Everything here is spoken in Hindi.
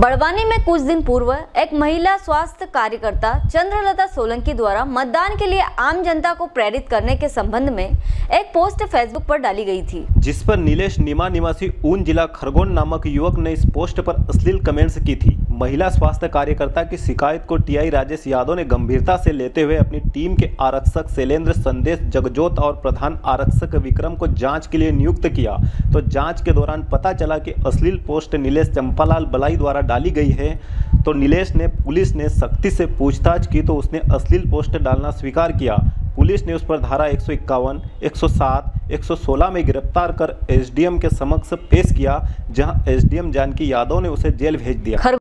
बड़वानी में कुछ दिन पूर्व एक महिला स्वास्थ्य कार्यकर्ता चंद्रलता सोलंकी द्वारा मतदान के लिए आम जनता को प्रेरित करने के संबंध में एक पोस्ट फेसबुक पर डाली गई थी, जिस पर नीलेश नीमा निवासी ऊन जिला खरगोन नामक युवक ने इस पोस्ट पर अश्लील कमेंट्स की थी। महिला स्वास्थ्य कार्यकर्ता की शिकायत को टीआई राजेश यादव ने गंभीरता से लेते हुए अपनी टीम के आरक्षक शैलेंद्र, संदेश, जगजोत और प्रधान आरक्षक विक्रम को जांच के लिए नियुक्त किया। तो जांच के दौरान पता चला कि अश्लील पोस्ट नीलेश चंपालाल बलाई द्वारा डाली गई है। तो नीलेश ने पुलिस ने सख्ती से पूछताछ की तो उसने अश्लील पोस्ट डालना स्वीकार किया। पुलिस ने उस पर धारा 151, 107, 116 में गिरफ्तार कर एसडीएम के समक्ष पेश किया, जहां एसडीएम जानकी यादव ने उसे जेल भेज दिया।